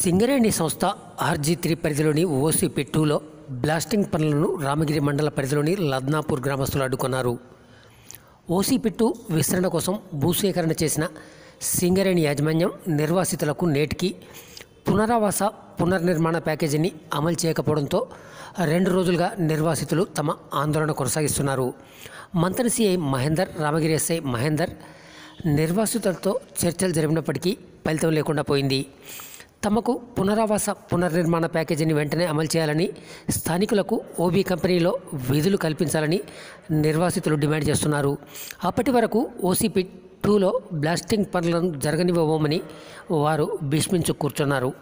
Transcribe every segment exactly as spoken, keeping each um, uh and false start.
సింగరేణి సంస్థ RG three పరిధిలోని OCP టూలో బ్లాస్టింగ్ పనులను రామగిరి మండల పరిధిలోని లద్నాపూర్ గ్రామస్తులు అడ్డుకున్నారు. ఓసీపీ టూ విస్తరణ కోసం భూసేకరణ చేసిన సింగరేణి యాజమాన్యం నిర్వాసితులకు నేటికి పునరావాస పునర్నిర్మాణ ప్యాకేజీని అమలు చేయకపోవడంతో రెండు రోజులుగా నిర్వాసితులు తమ ఆందోళన కొనసాగిస్తున్నారు. మంతన సిఐ మహేందర్, రామగిరి ఎస్ఐ మహేందర్ నిర్వాసితులతో చర్చలు జరిపినప్పటికీ ఫలితం లేకుండా పోయింది. తమకు పునరావాస పునర్నిర్మాణ ప్యాకేజీని వెంటనే అమలు చేయాలని, స్థానికులకు ఓబీ కంపెనీలో విధులు కల్పించాలని నిర్వాసితులు డిమాండ్ చేస్తున్నారు. అప్పటి వరకు ఓసీపీ టూలో బ్లాస్టింగ్ పనులను జరగనివ్వబోమని వారు భీష్మించు కూర్చున్నారు.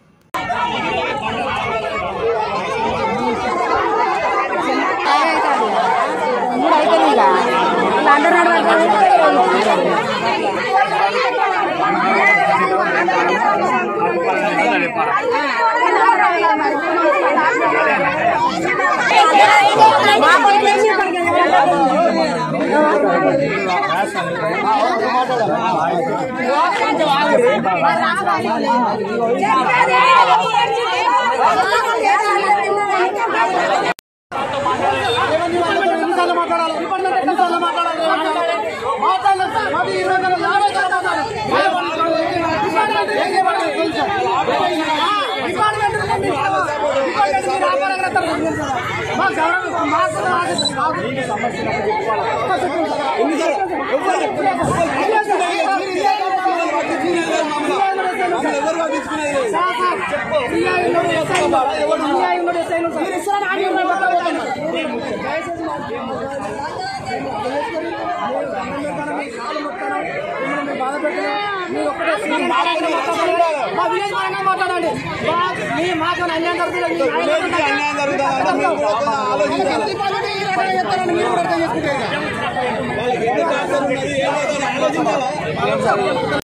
మాట్లాడండి. మాకు అన్యాయం జరుగుతుంది. ఆలోచించాలి.